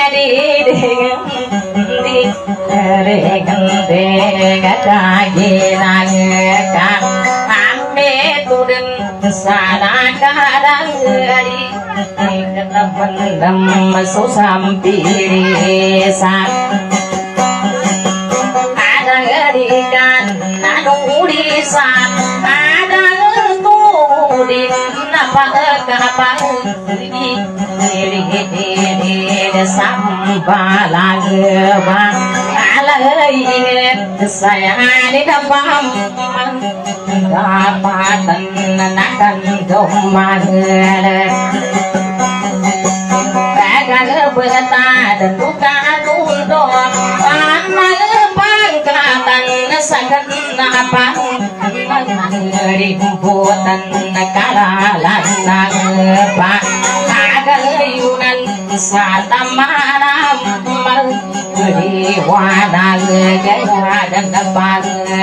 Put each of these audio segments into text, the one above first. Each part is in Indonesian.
đi đi cả am mê tu đừng xa la cả đang đi tâm phân đầm số sam pi sa ada đi can na đủ đi sa ada tu đi na pa ka pa đi sam ba la ba ala saya ni dapat dapatan nakan domah kagal berta dan buka tundo panah pangkatan sakan apa rimbutan kalalan pak kagal yunan satamaram di wadah gaya dan depan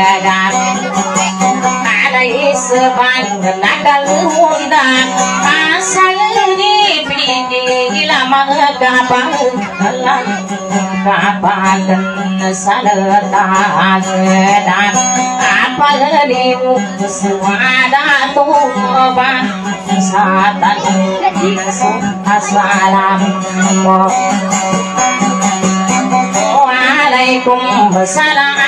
ada isban dan nakal hundan asal di pinggir lama kapal kapal dan salatan dan apal di suada tuba satan di assalam Waalaikumsalam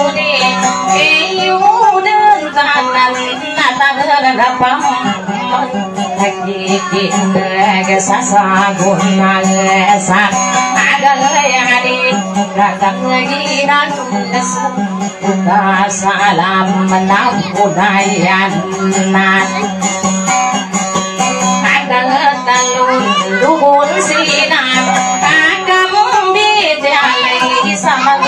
Iyudun kanan Natang napam Hakikin Kesasagun Nalesak Agal yadi Ratang giran Suka salam Menampunayan Agal talun Dukun sinan sama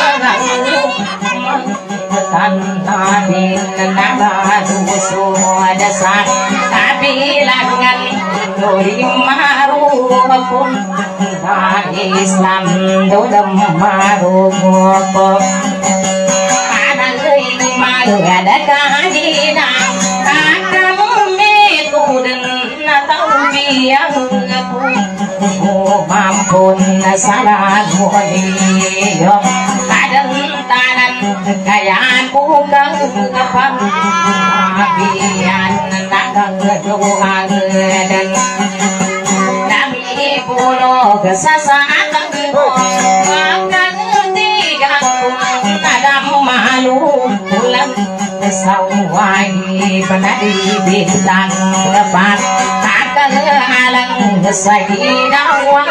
tanah di negara dusu dasar tapi langan dori maru pun Islam dodam maru pun ada lima ada kajian kamu metuden atau biang mampun salah mulia kadang tanan kayaan bukan kapan bian nakang doa dan kami pulau kesasaan makan tiga ada malu pulang sawai penadi bintang depan halang sayidawang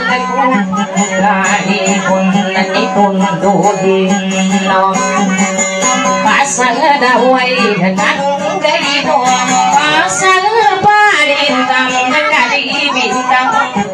kali pun nipun dudin pasal dawai dengan gaido pasal palintang kali bintang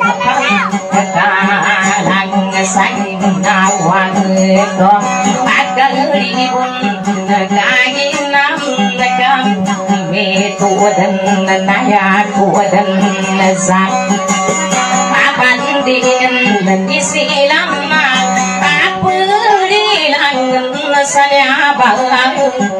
halang sayidawang pagal ribun kaginam dekam itu dan naya dan nazar apan din isi lama apa dilang saya balang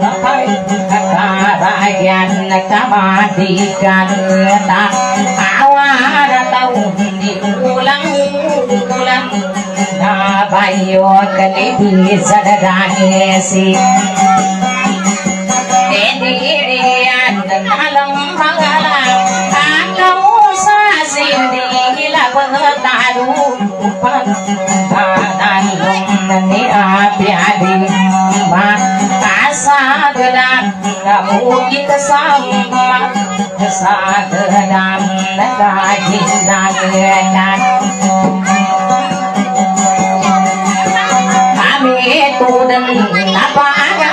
bagian kamadikan tak awal tahu diulang ulang bayo kali sadadane si dirian dalam mangalang kamu sasindi gila pengetahu padan nani api-api masa gedang kamu kita sama masa gedang kajian kami itu dan apa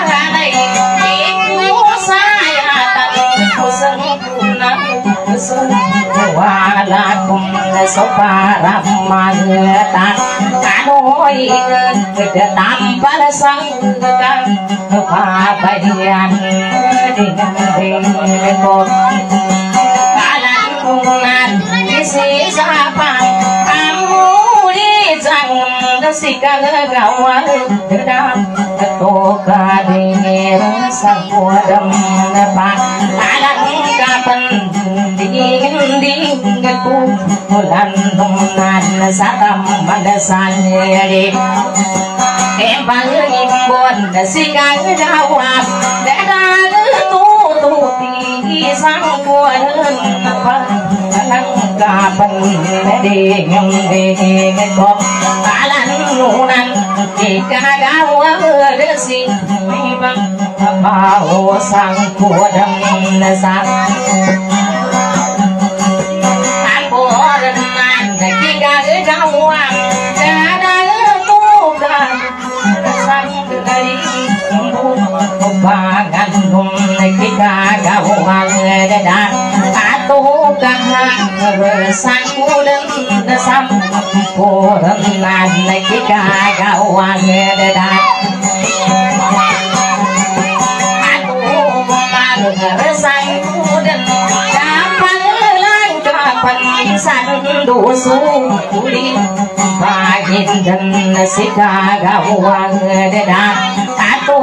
walakum soparam mangeta kanoi ketampal sangkan kebahagiaan dengan rekod kalan kungan isi siapa kamu di jangan sikang gawan dedam toka dingin sang kodam nepak kalan kapan di ku bulan nan sakam madasane em bang imbon sigang jawab dadan tu ti sang kuan lang kapan de ngam de ko alan nunan ikagawa resi bang bao sang kuadam sang bagan hum kita gawan dan atu kahang sang kudan sam kudan nan kita gawan dan atu kahang sang kudan kapan lang kapan san dosu kuli bagin dan sika gawan dan atu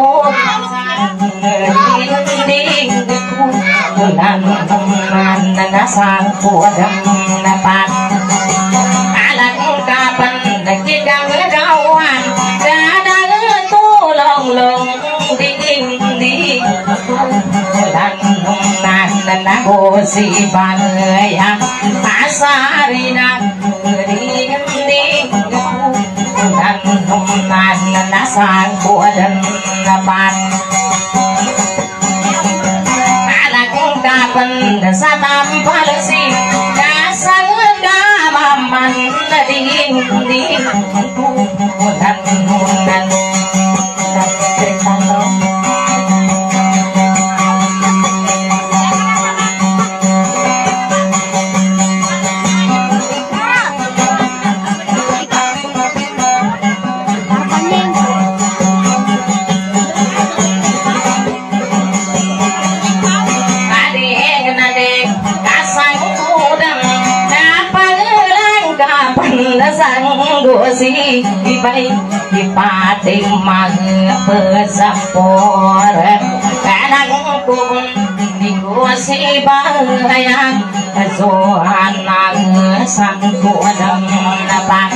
ding ku nan sang kuadam napat alang kapan kidang gawan dadang tulong long ding nan nago si banaya asarina ding ku nan sang kuadam napat kapan satam palsi dasar gamaman ding dan si bay dipati mag pesapor kanang kun diku si bayang zohanang sang kuadam napat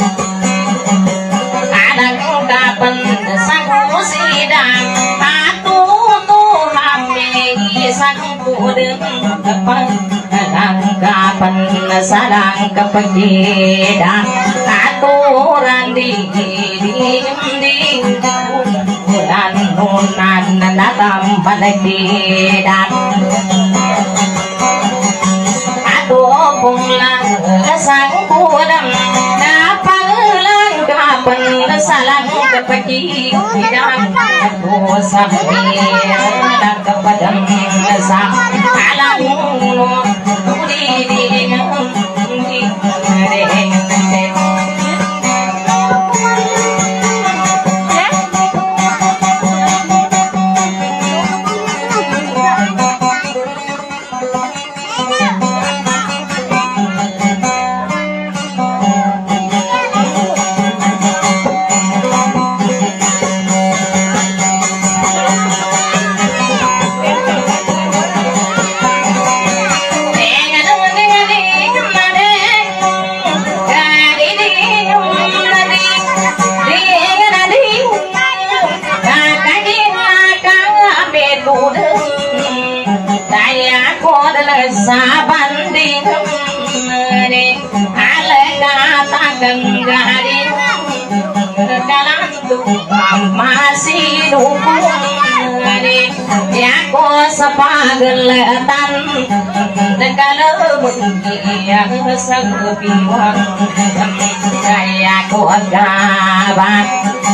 kanang kapan sang sidang atu tu hami sang kudeng kapan kapan sadang kepegidang aturan di bulan nunan natam balagidang atu pulang sang kudam napalang kapan salang kepegidang atu samir dan kepadam sang alang saban di ni alaga takkan gari dalam tuh masih dukung ni ya ko sepageletan kalau mengia sepiwang kaya ko gaban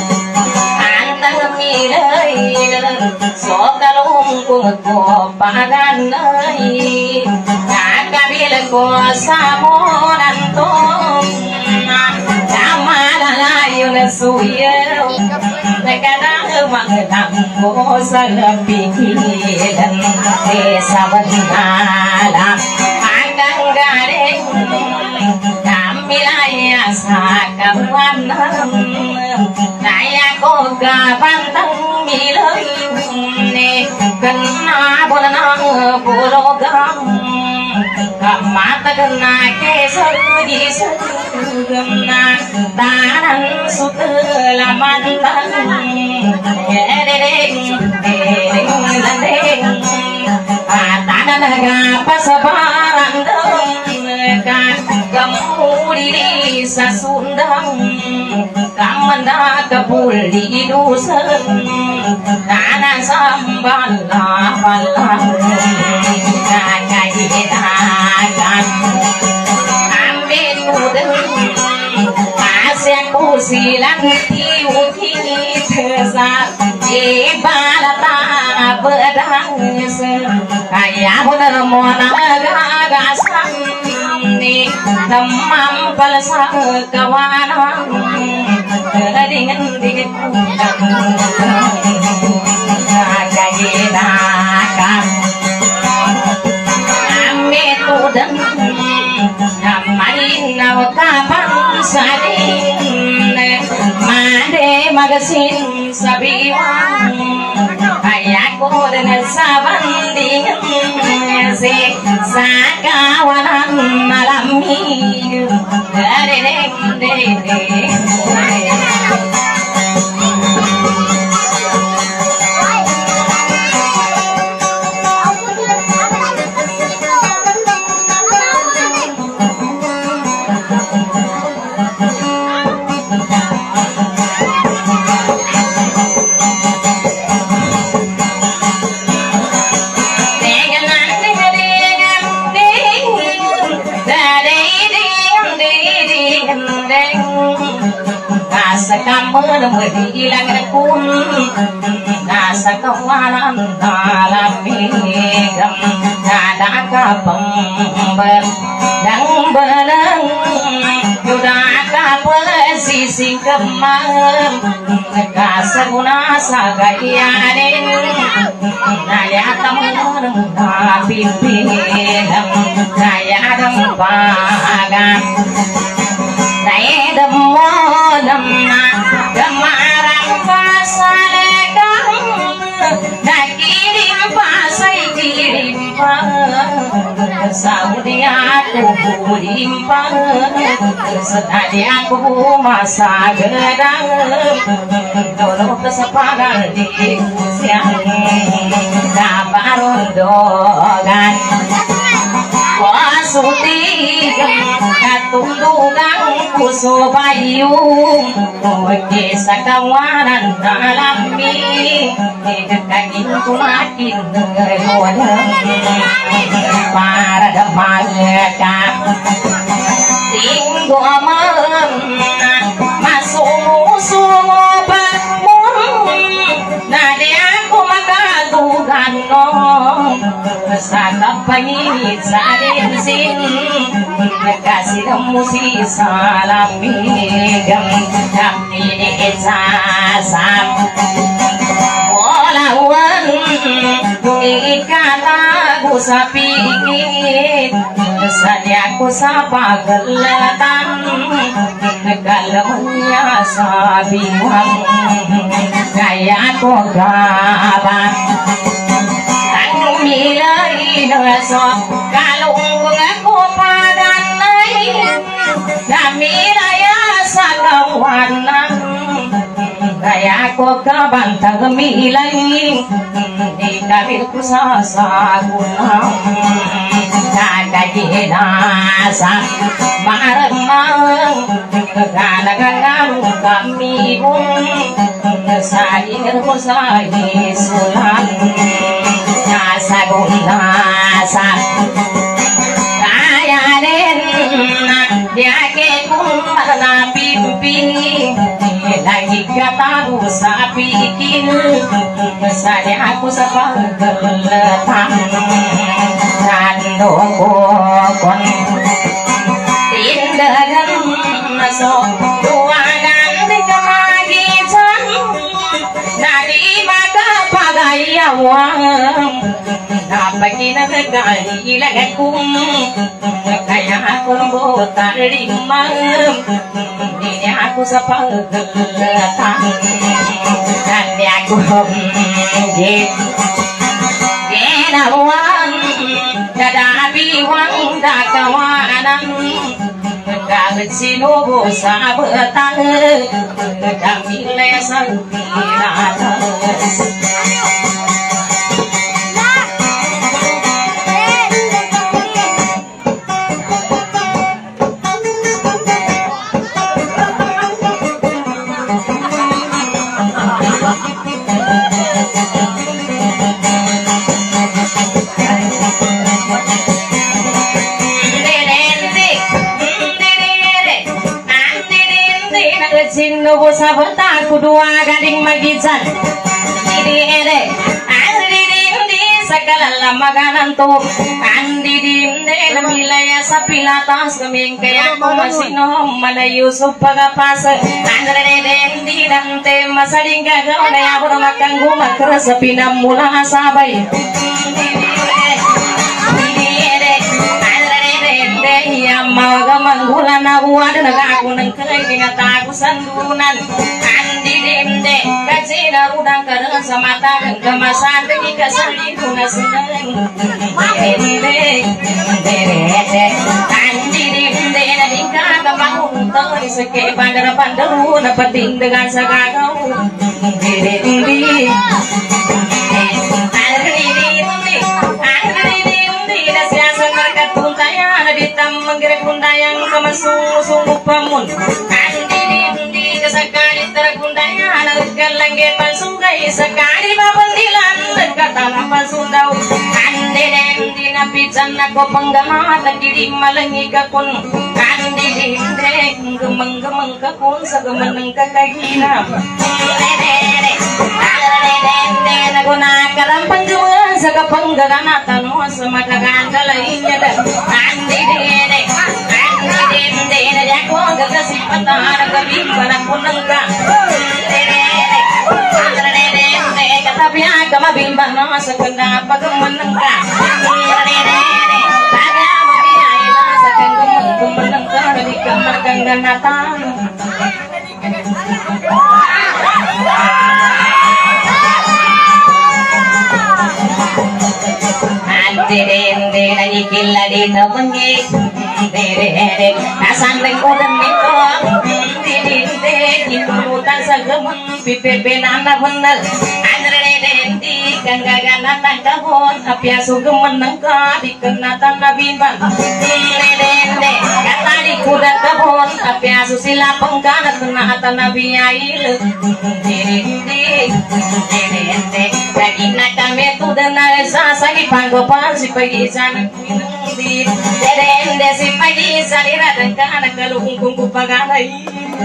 so kalung ko pagan ai kabil ko samonan to kamala layon suyo kadang mangdang ko sa pikiran sabandala hanggang garing kamilaya sa kawan kaya ko gabantang milay kena bonang purogam mata kena kesar di segena tanan sutela mantan tanan ngapa sabaran kamudi sa sundang kamanda kapul di dusun tanan sambala bala kagitakan amin udeng asyaku silang tiuki tesat di balata bedang kaya bener mona gagasan ni demam palsa kawanan dengan dingin kagitakan amin udeng namain naw kapan sadin made magasin sabiwan ayaku dengan sabanding si sakawanan malam minggu kamu hilang pun nasa kawanan dalam migam ada kapem dan benang sudah kapal sisi kemang kaseguna sagayadin naya temen pimpin naya dempagan naya demodem Gemarang pasalekang nakirim pasai kirim saudi aku budimpang setadi aku masa gedang dulu kesepadan di siang kabarun dogan wasuti katunggang kusobayung kisah kawanan dalam mi kaging tumakin ngerodang para demakan tinggu amam masuk musuh bangun nade aku makatugan no sakap pangit sa sin kasih kamu si salamigam kami isasam walawan ikataku sa pingit sadiaku sa pagelatan kalamnya sa biwang kaya ko gabat milay nasok kalungkung ako padanay namilaya sa kawanan kaya ko kabantang milay ikabil ko sa sagunang kagagidasa maremang kagalagang kami sa ingin ko sa isulan sagundasa kaya din diake kung napimpin lagi kataku sa pikin sali aku sa pagkaletang nando ko kon tindagan masok tuwagan di kamagitan nari makapagayawang napagkinagagali ilagakum kaya ako buta limang hindi ako sa pagkalatang kandi ako kawan dadabi wang dakawanan gaget sinubo sabetan damile sangkiratas Sinubo sabota kudua gading magisan ide andi sakala lamaganan to andi dimde namilaya sapilatas kaming kaya ko masino mana Yusuf pagapas andre dendi dante masaling gagaw na ako makanggu makras pinamula sabay mawaga manggulan na buwan naga ako ng kagingatago sandunan andi dimde kasi narudang karang sa mata kang kamasan dagi kasalito na sinang andi dimde na di ka kamahong tawag sa kipandara pandaru na patindagan sa gagaw dimde yang kamasung pamun andi kasakari tergundanya nalgal langgepan sungai sakari babandilan kata pasundau andi napisan ako penggama tagiri malangi kakun andi gemeng-gemeng kakun sa gemeneng kakagina ako nakarampang gawa sa kapanggaganatan mo sa mataganda lainnya andi na ako gagasipatan nagabimban ako ng ka katabi aga mabimban na sa kanda pagaman ng ka taga mabiyay na sa kagaman ng ka hindi ka magganganatan andi na ikila dito mangi nasandeng ulan nito ikulutan sa gamon pipepenan na benar andredi kang gaganan ng kahon apyaso gaman ng ka di kenatan na bimban kata di kuda kahon apyaso sila pengkanat kenatan na biyail kagina kami tu dengar sasagi panggopan si pagi sana derende si pagi salira dengkan kalung kungku paganai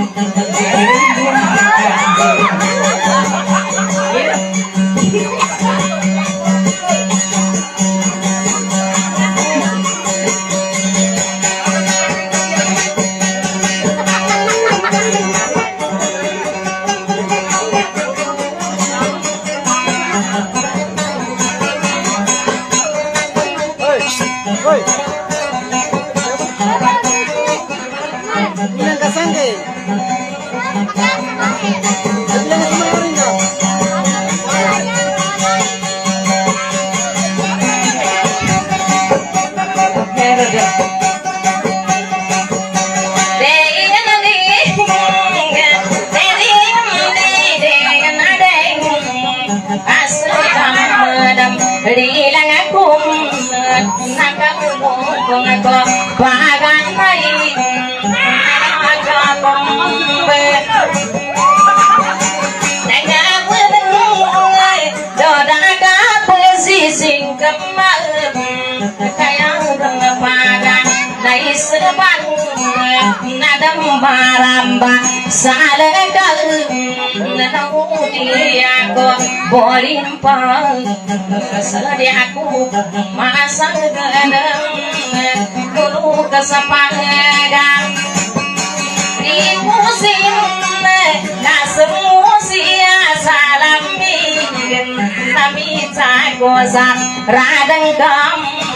maramba salekal nanauti ako bolimpa sadi aku masang ganang dulu kesepadan di musim nasmusia salami nami cagoza radang kam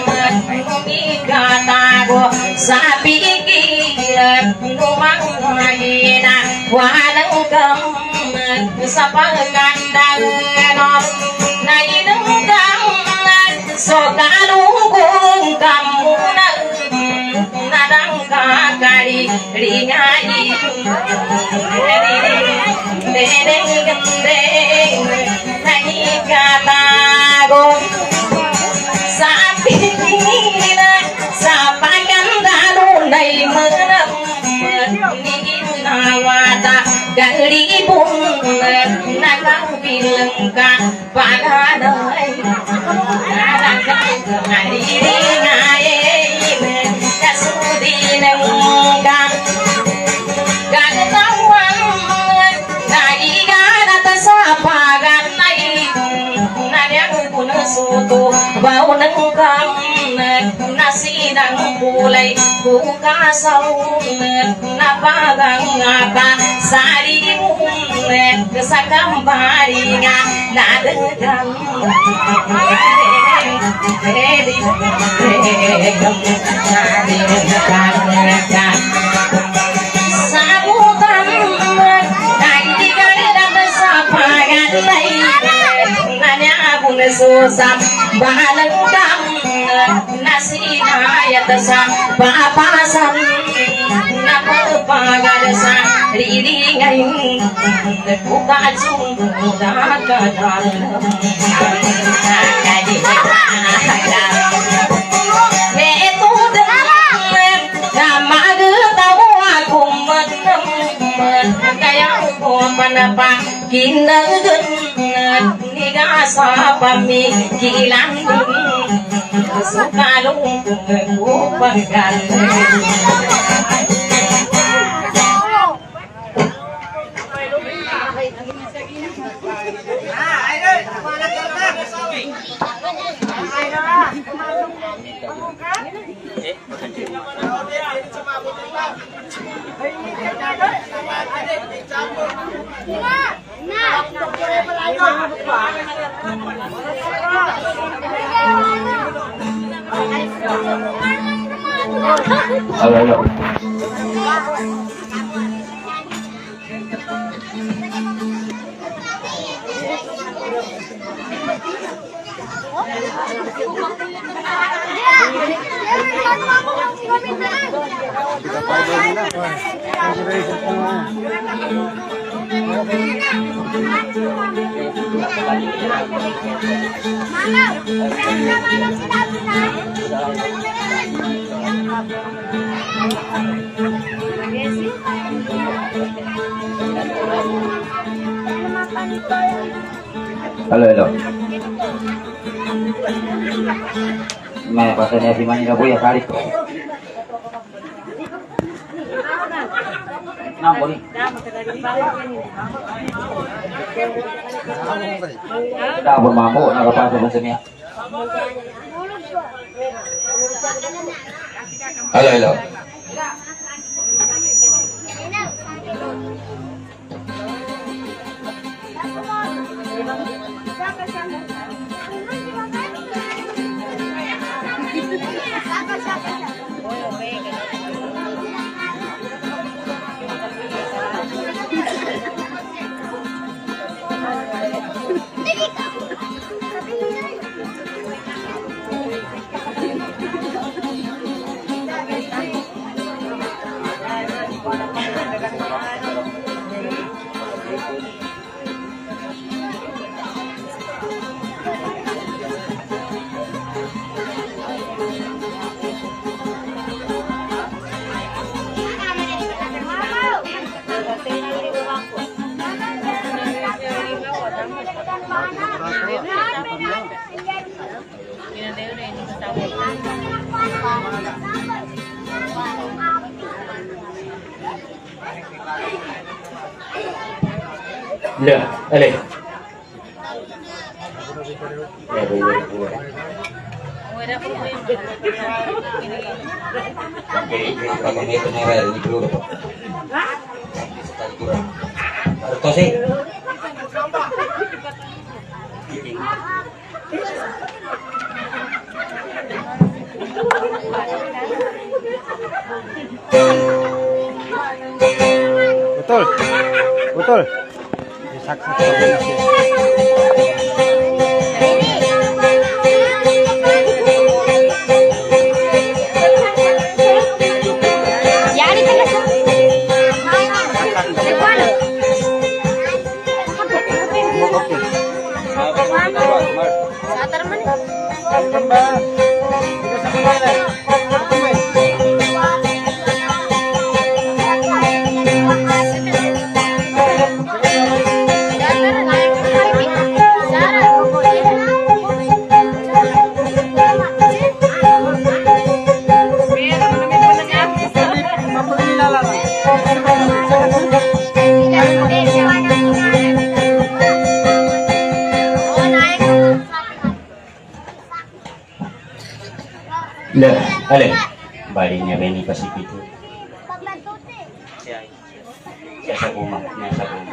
katago sapi numang hina wanang kam sapang kandang na inang kam sokalungkung kamu nadang kakari ringai dedeng gendeng nani katago sapi kina sapakan dalu nai menep nawata dari pun nakau bilang pada doi hari ringai kasudi nengkang katahuan nai gana tasapagan nai nanya pun sutu bau nengkang nasi dan mulai buka saung napagang apa sari kesakam baringa nadegan sabutan nai gana sapagan nai nanya pun susah balengkang nasi ayat sa papasan napapagadasa rilingan buka jungda kadal beto dengan nama tahu aku menem kayak aku menapa kindergen nigasa pamikiran sukalung kupagan Halo. Gimana pasannya si Mani Rabu ya kali? Boleh. Dah bermampu nak pasang pasannya. Halo. Dah, ale. Ya, boleh. Kalau ini kenapa ini dulu dapat? Harus sih. Betul. Saksi. Lah, ale, balinya Beni Pasifik itu. Siya sa rumah, niya sa rumah.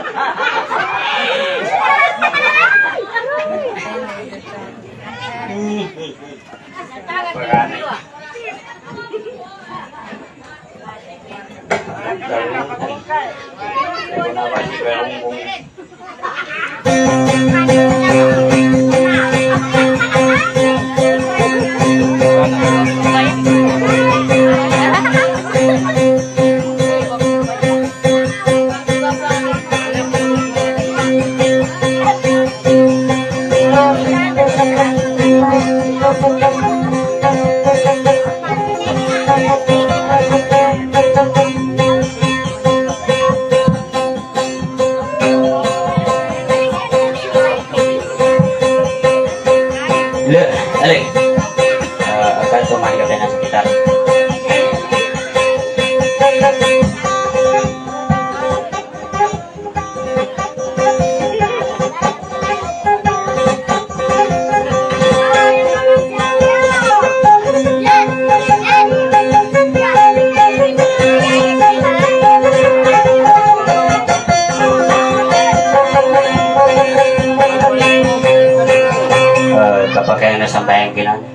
Kapag na sampai yang bilang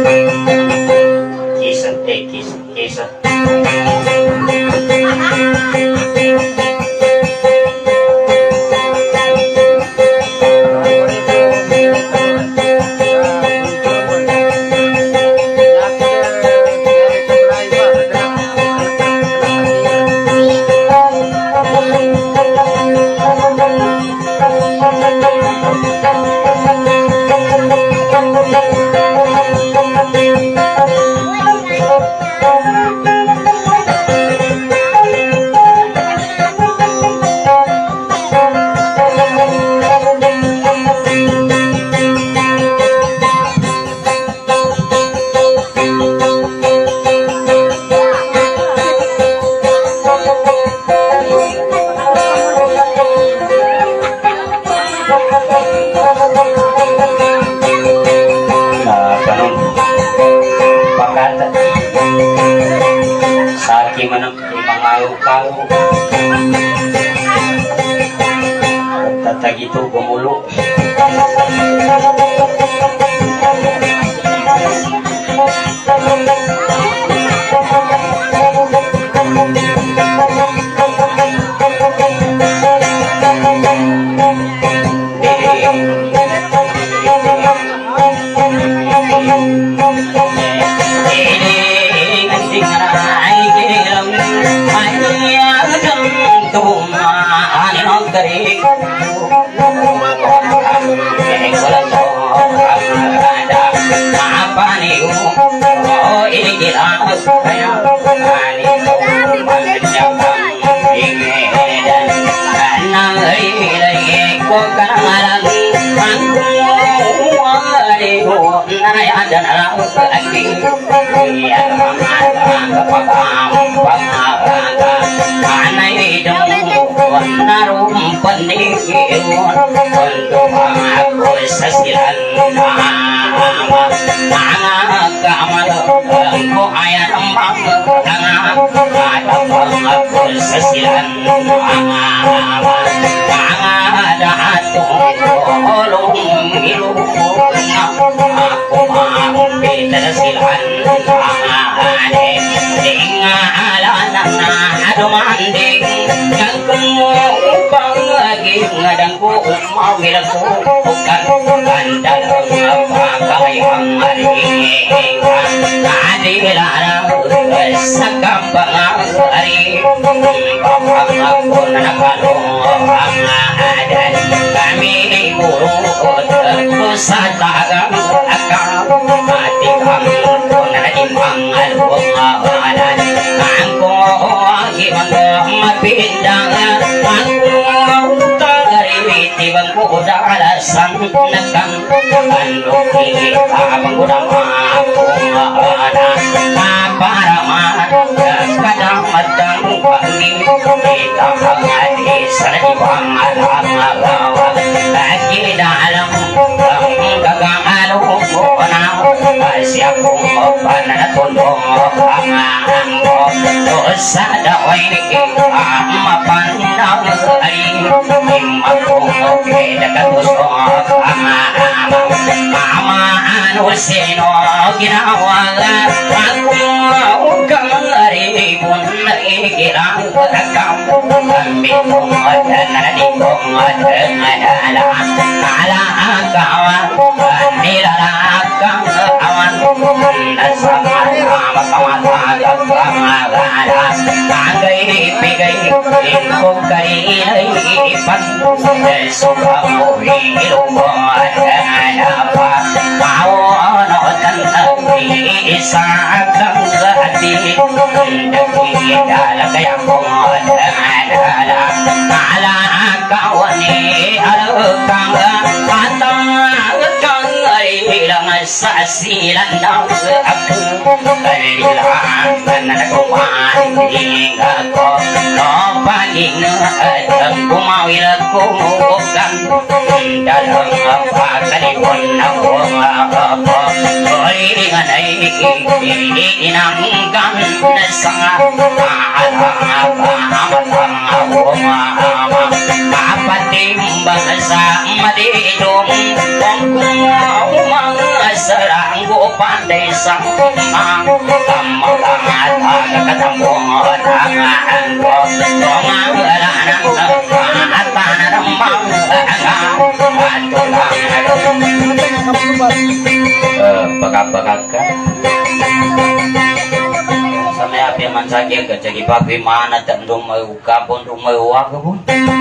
kisah tata gitu pemulu kami guru dalasan nekan anu kita mengudama Paramat kadang matang panggil kita hangadi seribang alam lagi dalam gagang alukuna siapung panah tundung anganggo dosa dawai amapan namai imakung dekat usok ama anu seno ginawaga aku kemari pun ikirang rekam ambil dan dikong ala kawan nilarakang awan sama Anggai pigai ingkung kari lipat suka hilung apa mau notan isakang hati dalam kayak ala kawani alukang atang hilang sasilan aku kalilang aku mandi aku pagi aku mau ilaku bukan dalam apa kalipun aku apa dengan ini nangkan sangat apa timbang sama hidung serang gua pandai sang kamu banget ketemu tangan gua mengalah tanah remang bakat sampai api mansaknya kecegi papi mana tak rumah kapun rumah waktu pun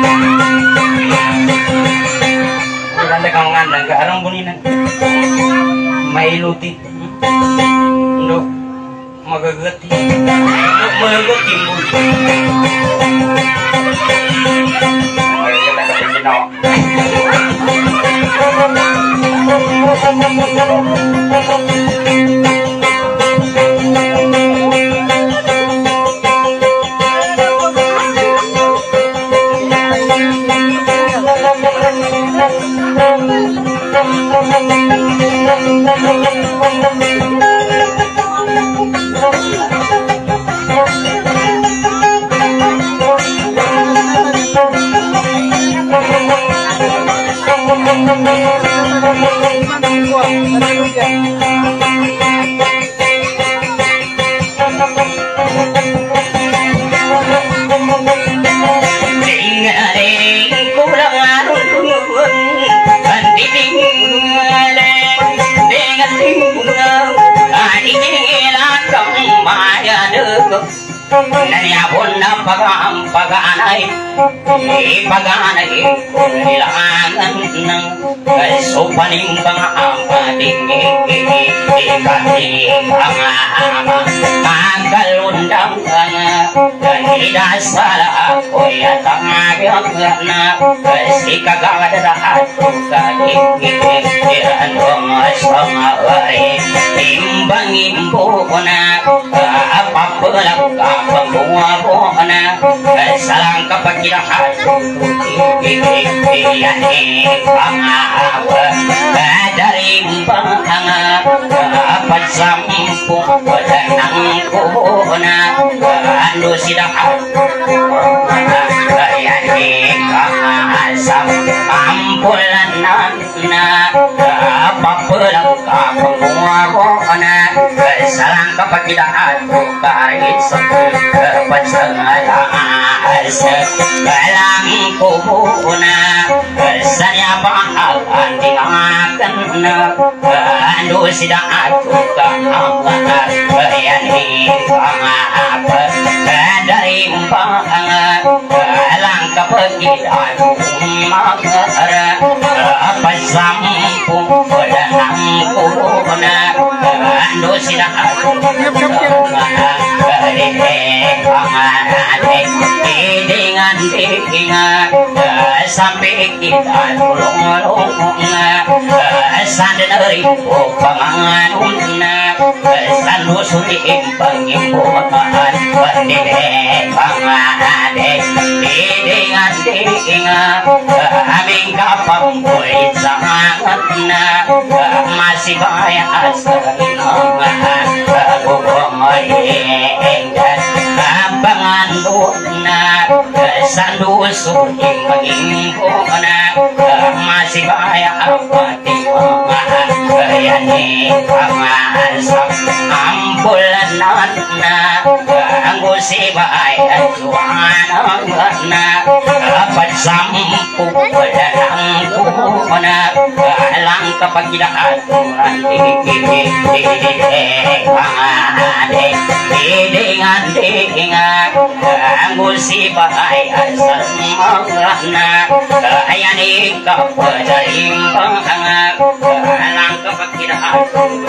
bukan tekang ngandang ke arang buninan mailuti untuk magagati untuk magagati mo magagati ka pinjinaw Nanya pun paganay kailangan ng supaning mga ampating ikating mga pagkalundang idasal ako'y at ang agad na kasi kagadarahan kagigigiran mo sa mawari imbang-imbo ko na papalang ka pagbuwa ko na salang kapag kinahan iyan pangahapa dari panganga pagsampung wadanang ko na ano sidahan ayan pangahasam ampulan na papalang ka pagbuwa ko na salang kapag kinahan kahit sa pagsangalas kalang ko na saya pahalan tingakan na ano sida ato kahawakan bayani pangahapa dari pangalang kapag kinahan magara pasampung wadanang ko na ano sida ato dengan sampai kita tulung-tulung sadari panganun sanusuri pangimbuhan pandide pangade didingan aming kapang kulit sangat masih banyak asalinangan bubong-bubong panganduna sanusuri pangimbuhan masih banyak patimangan kayani pangasap ambulanana anggusibai ajuanana dapat sampu dalam kuna alang kepagilaan dengan anggusibai asamana kayani kapadaring pangang alang kepagilaan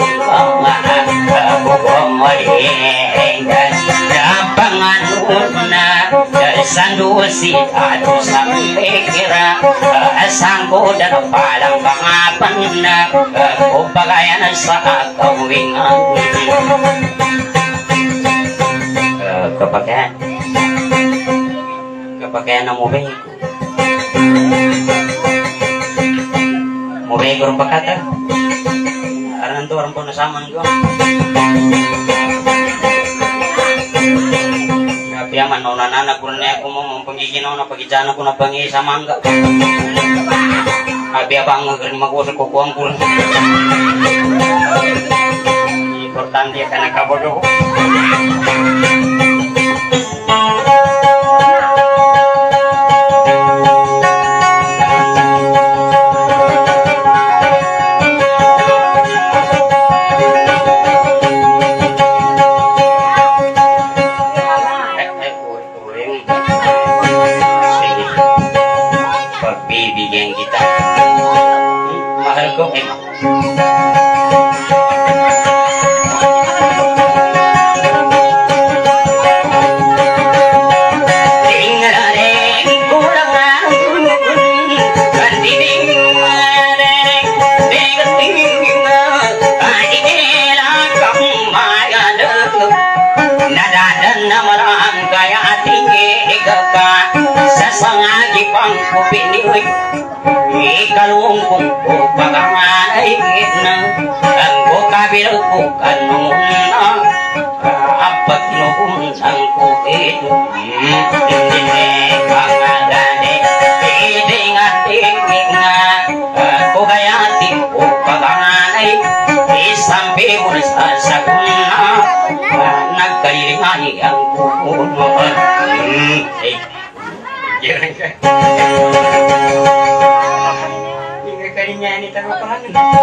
sandusi atu sampai kira sangko dan palang pangapan upagayan sa kawingan kepakaian na mobil kurang pakata aran to orang pun saman ko piaman nona nana kurnia aku mau mempengigin nona pagijana ko na pangi sa mangga abi abang ngani magusok ko kuang kurang importante kana kabodo bibigyan kita mahal ko emang sesangagi pangku piniwi ikalung kungku paganganay gitna angko kabilku kanuna apat nung sangku itu pangagane idingat-ingat ko kaya timpu paganganay isambi mulsa sa kuna nagkalilingan ang kukunuan hingga kalinya ini terlupakan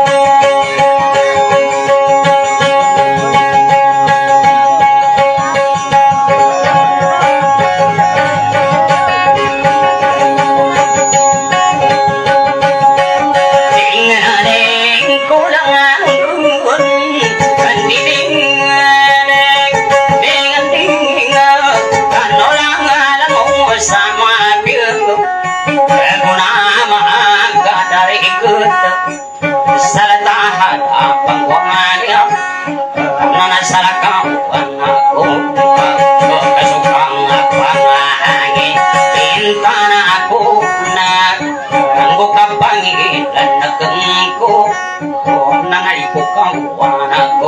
salah tahan apa guangannya nana salah kawan aku kesukang apa lagi intan aku nak anggo kapangi dan negengku nangaliku kawan aku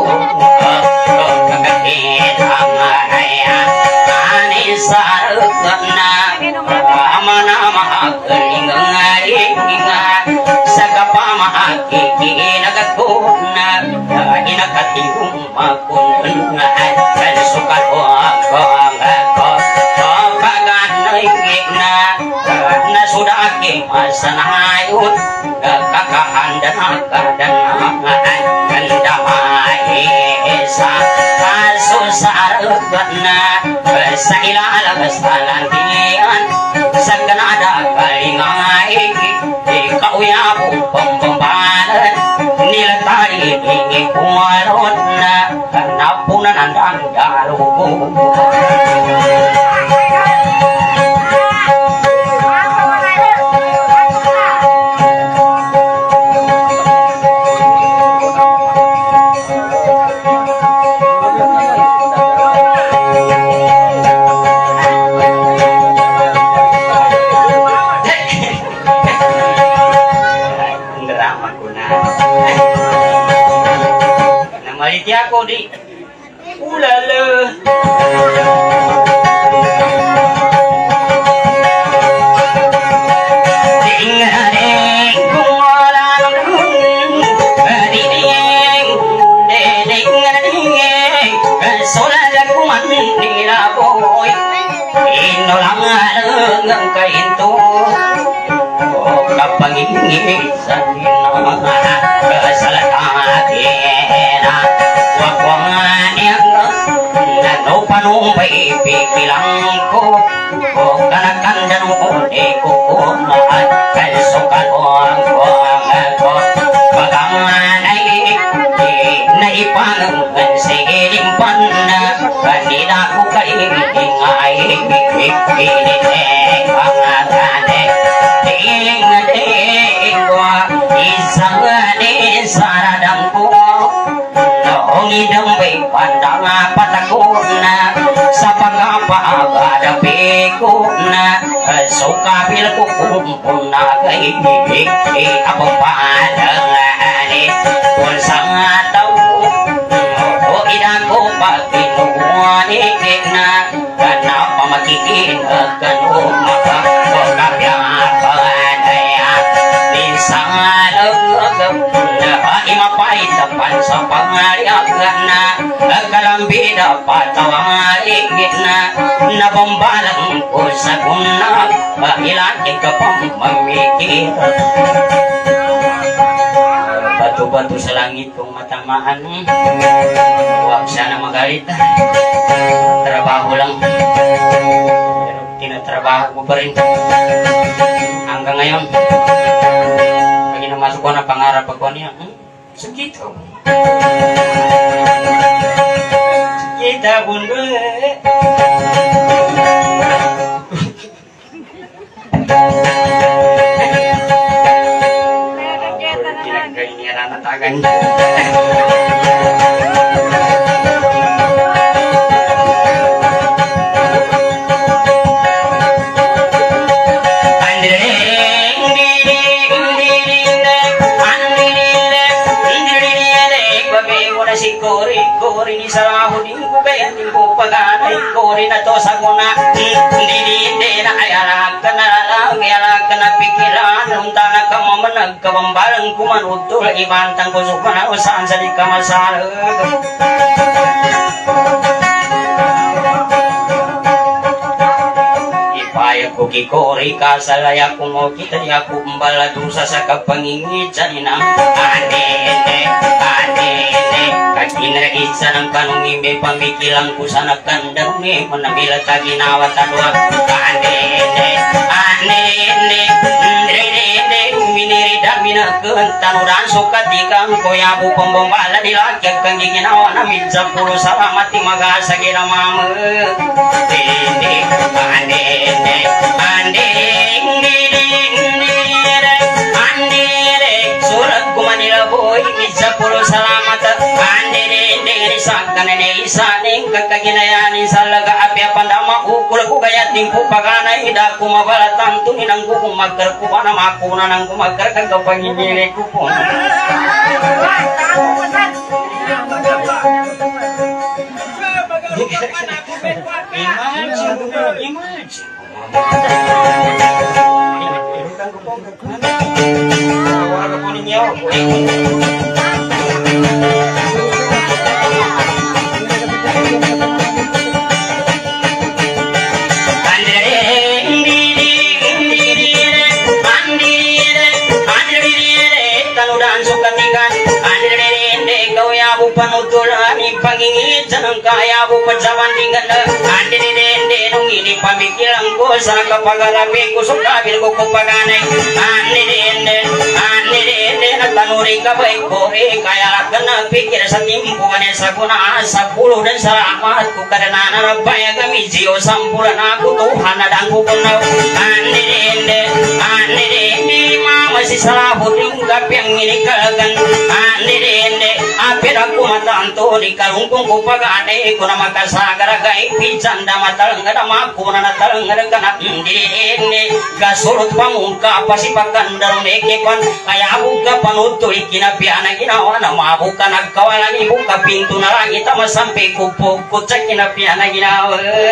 kekita maya anisa rukna nama kelingan sagapama kiki nagakuna inakatingum makun dan suka ko paganay na sudah ke masanayun kakahanda nakadangan gandamay sa kasusarban na sa ilalang salantian sa kanada kalingay ikaw yapo pambambalan nila tayo ikumaron na napunan ang dangdalo ya aku di ulala kaintu kapangingin sa kasalatena wakwangan no panumpay pipilang ko kanakan dan uli ko kumaan kalsukalong ko pagangan ay naipangan silimpan kanina ko kaibig ay pinit pangagane ting ko isang saradang ko noong may pandang patakon sa pagpapagadapi ko na sukabil ko kumpun na kaibig ako padangani kung sang tao o idan ko pagkinuwani na kanapa makikin kanong makakapyapan isang imapait depan sa pangariagan na kalambida patawalik na nabambalang ko sa kunang ilaking ka pang mamikir batu-batu sa langit kong matamaan huwag sana magalit trabaho lang pero tinatrabaho ko pa rin hanggang ngayon lagi namasok ko na pangarap ako niya segitu kita bunda tagan kori ni salahu din ko kaya din ko paganay kori na to sa guna hindi na ayalak na pikiran unta na kamamanag kabambalang kumanutol ibantang ko sukana usahan sa di kamasalag ipaya ko kikori kasalaya ko mo kita di ako mbala dusa sa kapangingit sa inang ane kagina isa ng kanong imbe pamikilang ko sa nagkandang ni manamila taginawa tadwa miniridan minagkan tanuran sukat ikang koyabu pembombala dilakyak kang giginawa namin sa pulo salamat ti magasa ginamama surat ko manila boy isa pulo salamat isaning kagkaginayanin sa laga api apandama ukul ko kaya timpo pagana ida ko mabalatan tuminang ko kung magkarkuha na makuna nang kumagkar kang kapangingili ko po panutulan ipangingit sa ng kaya bukod sa mandingan na andinidende nung ini pamikilang ko sa kapagalabi ko sukabil ko kupaganay andinidende at tanuri ka ba ikori kaya lakan na pikir sa timpuan sa guna sa pulo dan salamat ko kadana na rabaya kami jiyo sampulan ako Tuhan na dangko ko na andinidende mama si salahut yung kapyang ini kalagan andinidende apin aku matanto di kalungkung ku pagane ku nama kasagara gai picanda matal ngada maku nana tal ngada kana ini gasurut pamungka pasipakan dalam ekepan aya buka panutul ikina piana kina wana mabuka nagkawalan ibuka pintu na langit ama sampai kupuk kucak kina piana kina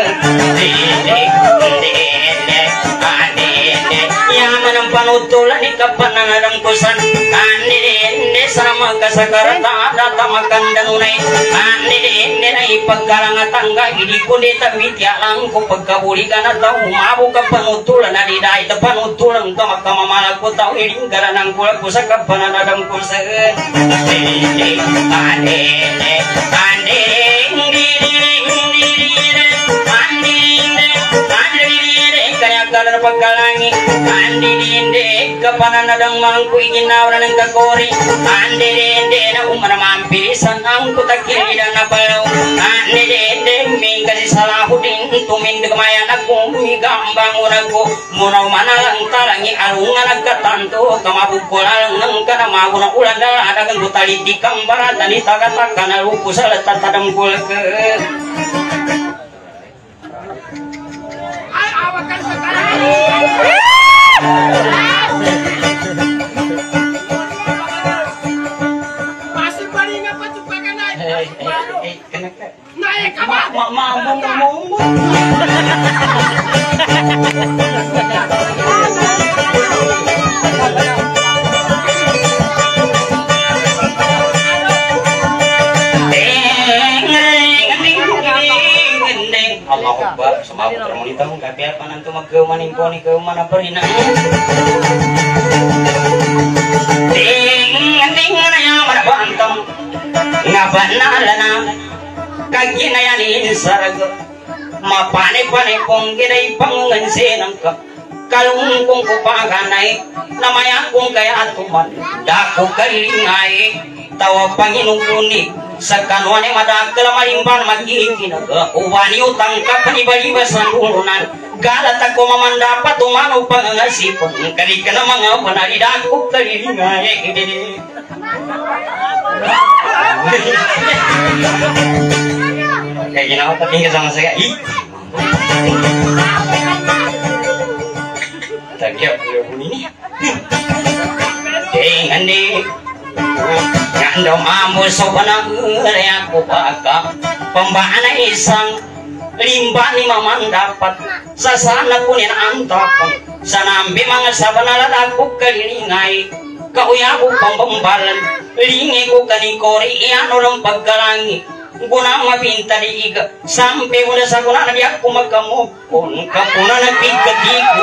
ya manang panutulan ikapan nadang kusan ane sama kasakarata ada tamakan danunai ane na ipagkalang tangga hindi ko dita mitya lang ko pagkabuli ka na tao mabu ka panutulan na di dahil ta panutulan ka makamamalag ko tao hiling ka na ng kulag ko sa kapananadang ko sa kalar pagkalangi andi dinde kapananadang mangku iginawa ng kakori andi dinde na umana mampilisan ang kutakili dan napalaw andi dinde mingkasi salahudin tumindig mayan ako migambang unago munaw manalang talangi alungan nagkatanto kamabukulang ng kanamago na ulan na adagang butaliti kang barata ni tagataka na lupo sa latatadang kulke masih paling apa coba kan naik naik apa mau Allah Akbar, semabu termonita mong kapiat pananto magkaumaning po ni kaumana parina. Ting na yung manabantong nga banala na kaginayanin sarag mapani-pani kong ginay pangansinang ka kalungkong kupaganay namaya kong kaya tuman dako kalingay tawa Panginoong kunig sa kanwa ni madagkala malimban magkikinaga uwani utang ka panibaliwas ng ulunan galat ako mamandapat umanaw pangangasipan kali ka na mga panalidako kalingay kaya ginawa tating kasama saya tagyap ini andi Kandong amo so panang ako baka pambana isang limba ni mamang dapat sa sana kunin antapan sa nambi mga sabanala ako kalingay kauya ko pambambalan lingi ko kanikori iano lang pagkalangi guna mapinta di iga sampai wala sa kuna na ako magkamupon kapuna na pigkatigo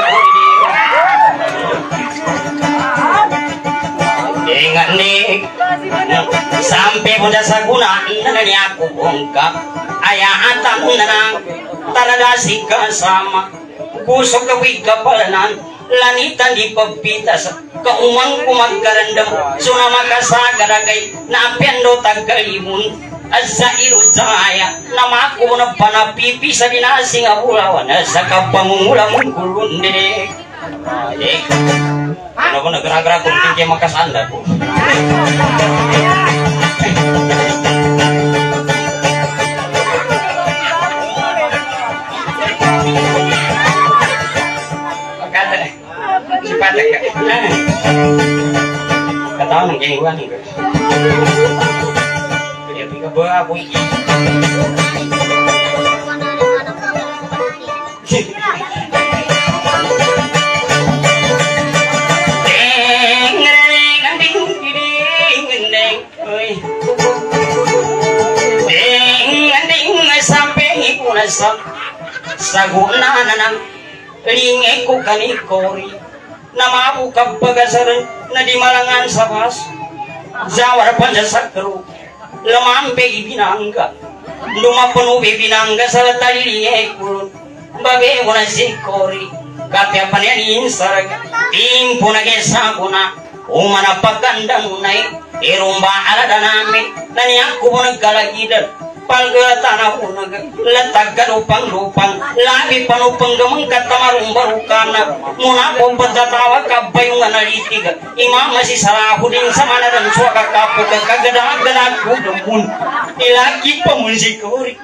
ingat nih sampai pada saguna nani aku bongkak ayah atam nana taradasi kasama busok kawig kapalanan lanitan di pepitas keumang kumagkarandam suna makasagaragay na apendo tagalimun azairu zaya nama aku na panapipi sa dinasing abulawan sa kapangungulang kulun dek ano ko nagra-gra kung tingin makasanda ko magkata si patak ka katawa ng gengguan ko kaya tiga ba ako iki saguna nanang lingi ko kanikori na mabukab pagasaran na di malangan sa bas zawar pa sa sakro lamampe ibinangga lumapuno ibinangga sa talilingi ko bagay mo na sikori kapya pa niyan insarag timpo na kesa ko na umana pagkandang unay irumba alada namin na niya ko mo nagkalagidan palgatana unaga letak ganupang lupang labi panupang gemengkat tamarung barukana munapong pagtatawa kabayungan alitiga imam masih sarahuding samana dan suaka kapuk kagadag-gadag kudemun ilaki pamunsikuri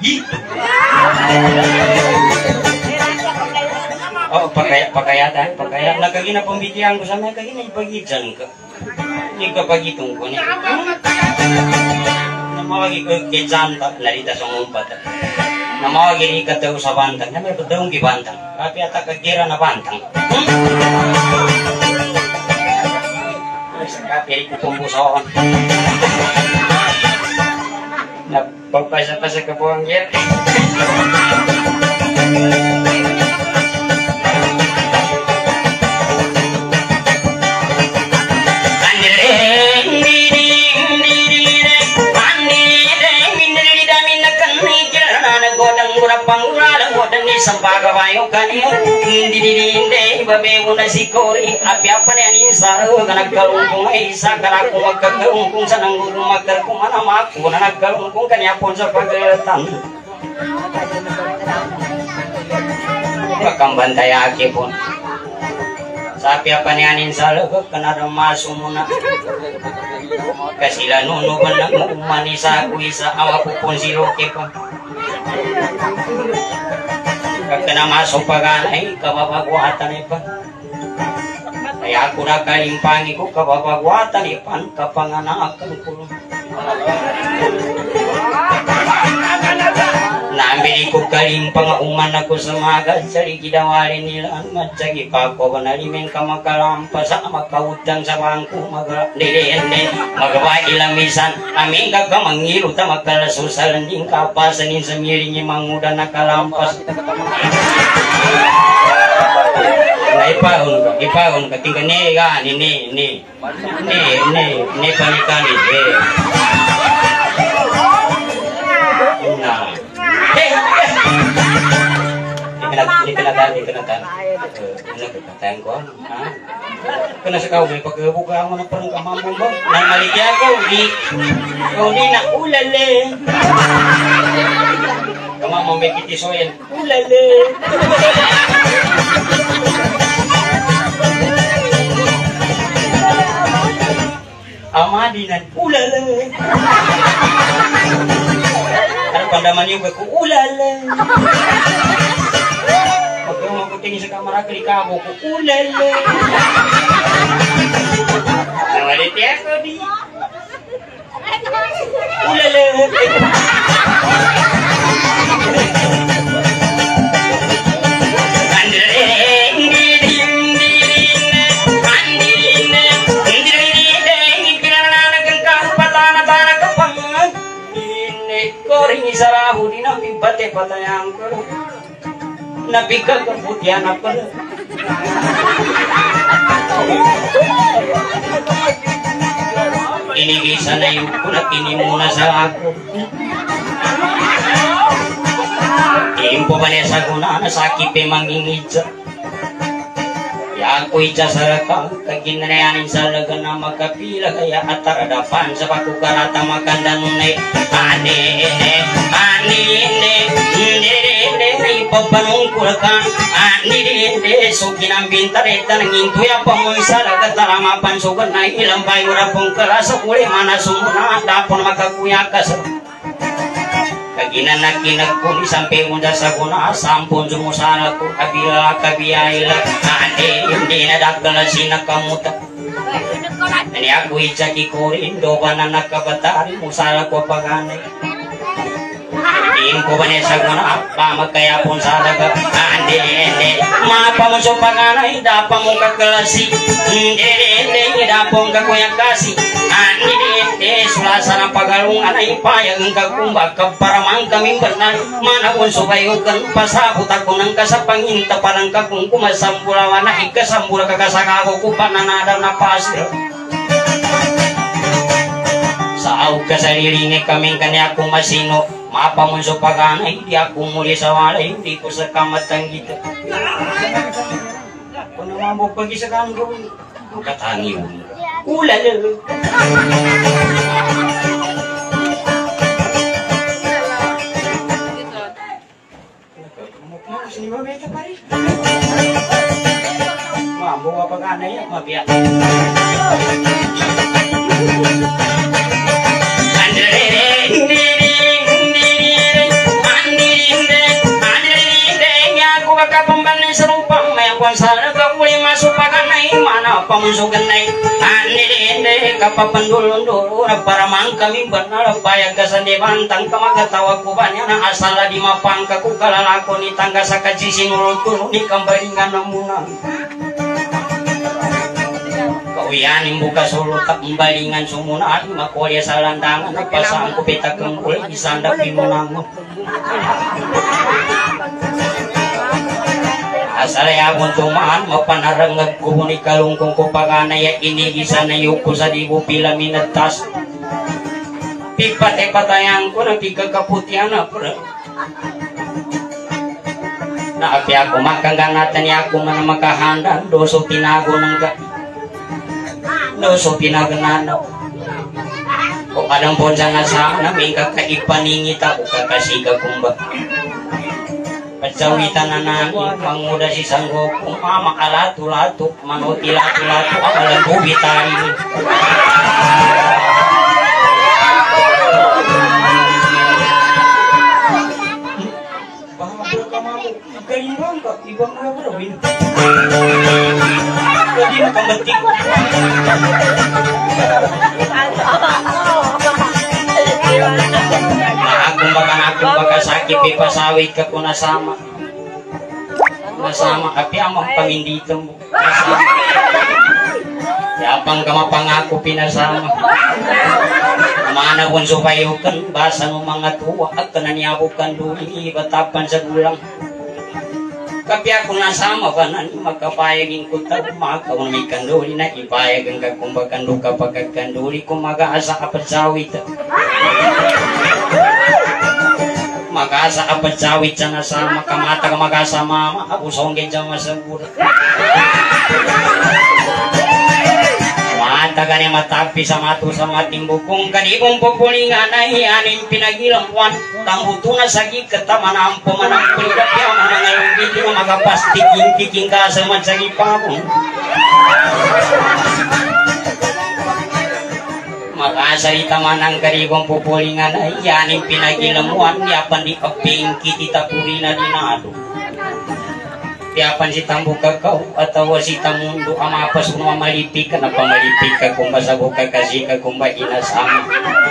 oh pakayatan nakagina pambikian ko sa mga kagina ipagitan ka hindi ka pagitong ko niya namawagi ko kejanta narita sa ngumpat namawagi ka daw sa bantang na may daw gibantang kapi ata kagira na bantang kapi ko pumbusoon napagpasa-pasa ka po ang yer Sampaga bayo kanyo hindi babe una sikori api apa ne anin saro kana kalungkung ai sa kana ko magkalungkung sa nang guru magkal ko mana mak ko na nagkalungkung kanya pon sa pagatan bakang bantay ake pon sa api apa ne anin saro kana masuk muna kasila nuno banang manisa ko isa awa ko pon siroke pa kena masuk paganay kababaguatan ipan kaya ako nakalimpangi ko kababaguatan ipan kapanganakan ko nambili ko kalimpang uman ako sa magad sa ligidawalin nila matsagi pa ko banalimin ka makalampas sa makautang sa bangko magdilende magbailamisan amin ka mangilu ta magkalasusalan din kapasanin sa miring manguda nakalampas ipahon ka tingka ni ka ni panikan ni nah Ini kenatan. Ano katayan ko? Ha? Kana sa kao may pagbuka ako ng parang kamamong ba? Nang maligya ko, di na ulale. Kamamong may kitisoyan, ulale. Amadinan, ulale. Ano pandaman niyo ko, ulale. Tingin sa kamera kali kabo ko ulele nawalit ako di ulele koring isarahu di nabi bate patayang ko nabigag ang putya na pala. Inigisa na yung kunat muna sa ako. Impo ba niya sa guna na sakit e mangingidsa. Ya ako itsa sa raka kaginayanin sa laga na magkapila kaya ataradapan sa pakukarata makanda nunay anine papanungkul ka anide sukin ang bintareta ng intuya pamunsa laga talamapan sugan na ilang bayura pong kalasa uli mana sumuna dapon makakuya kas kaginan kinagkuli sampai unda sa guna sampun sumusala ko kabila kabiyaila hindi na dakala sinakamuta ini aku ijaki kurin doba na nakabatari musala ko paganay Ingko bane saguna apa makaya pun sadaga ande mapa panganay dapa mo kakelasi ende dapong kakuya kasi ande sulasana pagalung anay payag kakumba kaparamang kami benar mana pun subayukan pasabot ako ng kasapanginta parang kakung kumasambulawan na ikasambula kakasakako kupananada na pasir sa aw kasaliringi kaming kanya akong masino mapa mo sa pagana hindi ako muli sa wala hindi ko sa kamatang gito kung naman mo pag-isakan gawin katangi mo ulala Mampu apa kan ya, mafia. Kuasa boleh masuk pakanai mana pamusuh genai ane kapapa pendulun para mangkami benar payah kesande bantang kamaga tawa kubanya na asala di mapang kaku kalalakoni tangga sakaji sinurut turun di kambaringan namunan kawianin buka solo tak membalingan sumuna adi makulia salandangan pasang kupita kembul disandap di menang asal ya muntuman mapanarangag ko ni kalungkong ko paganaya inigisa na yuko sa dibo pila minatas pipate patayan ko na pigkakaputian na pre na api ako makangganatan niya ako man makahanda doso pinago ng doso pinagananaw o alam po dyan na sana may kakaipaningit ako kakasiga kumba Pacawitan na namin, panguda si Sanggo, kung makalatu-latu, manuti-latu-latu, amalan bubitari. Bahagia ka mabuk, kaimbang ka, ibang na berawin. Jadi makambatik. Akong baka sakit ipasawit ka ko nasama api amang pamindito mo nasama yapang ka mapangako pinasama mana kung supayukan basa mo mga tuwa at kananiyabukan duli batapan sa gulang kapi ako nasama pa na magkapayagin ko tayo makaw na may kanduli na ipayagan ka kung bakando ka pagkakanduli kung mag-aasa ka pagsawit mag-asa ka pagsawit sa nasama kamata ka mag-asa mama abusongin sa masagura mata ka niya matapi sa mato sa matimbo kung kanibong pupulingan ay aning pinagilampuan tambuto na sagi katamanampo manampulipya manangalubiti na magapastiking-tiking ka sa magsagi pabong mag-asarita man ang karibong pupulingan ay yaning pinagilamuan yapan di pagpingki titapuri na dinado yapan si tambo kakao atawa si tamundo amapas kung mamalipik ka na pamalipik ka kung basago ka kasi ka kung inasama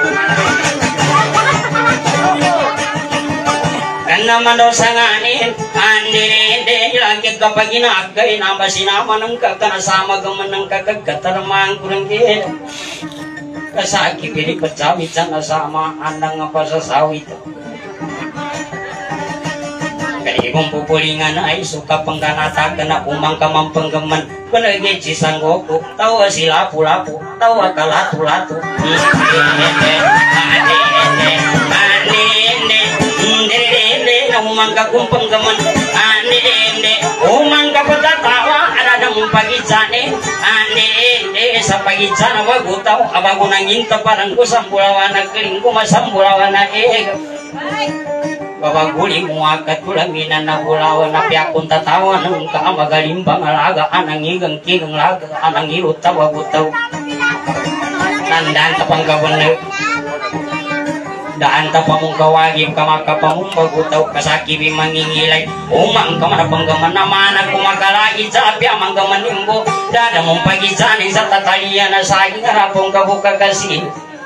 kan naman daw sa nganin andi lagi kapag inagay na basinama ng kakanasama gaman ng kakagkataramahan ko ng din kasaki pili pecawit sa nasama andang nga pasasawit kanibong pupulingan ay suka pangganatagan na umang kamampanggaman panagay si Sanggoko tawa si lapu-lapu tawa ka latu-latu umang ka kumpanggaman umang ka pagkatawa ada mong pagitsane sa pagitsana wagutaw abago nanginta parang ko sambulawan na kiling ko masambulawan na babaguling muagat kulaminan na bulawan na piyakong tatawa ng kaamagalimbang alaga anang igang kigang laga anang ilutaw wagutaw nandaan tapang gabanay daan ta pamong kawagim kamaka pamong pagutaw kasakibi mangingilay umang kamanapanggaman naman at kumagalagid sa apya manggaman nimbo dada mong pagisanin sa tatalian na saging harapong kabuka kasi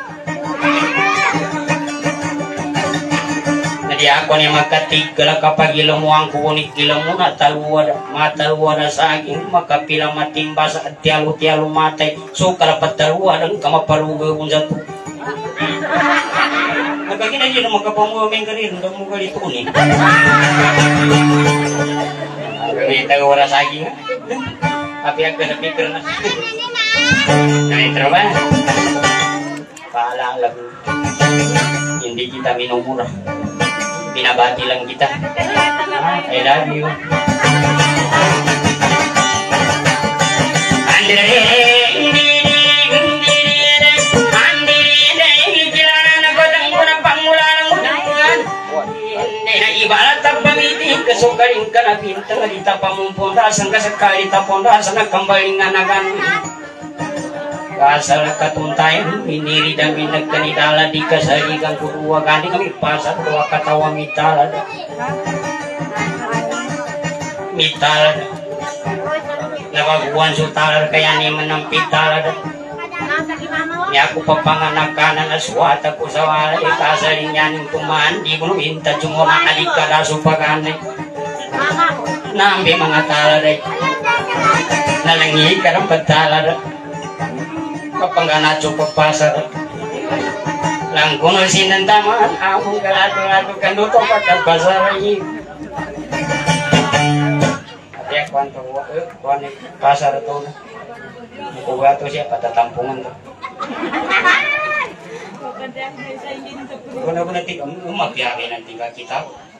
nadi ako ni magkatigala kapag ilamuang kukunik ilamu na mataluwa na saging makapila matimba sa tialo-tialo matay so kalapat taluwa ng kamapalugaw kung sa to nagkagina dyan ang magkapamuaming kanino daw mo galito ni ganita ka wala saging nga apiag ka na pikir na ganito ba paalang lago hindi kita minumura binabati lang kita I love you ibarat ang pamiti kasukaring kanapin tengah kita pamumpundasan sekali kita pondasan kembali nganakan kasar katuntayan miniri dan minak kanidala di kasarigan kedua kali kami pasar dua katawa mitala nagaguan sutalar kaya ni menampital ni aku papanganakan na suwata ko sa wala ikasarin yan kumandi mo hinta jumona alikara supaganay nambi mga talaray nalangi ka ng pagtalar kapanganacho pagpasar lang kuno sinandaman akong galado-lado kanuto pagkapasaray ya kuanto kuan pasar to kuha to siya patatampungan to kuno nanti umagbiyahe ng tiga kita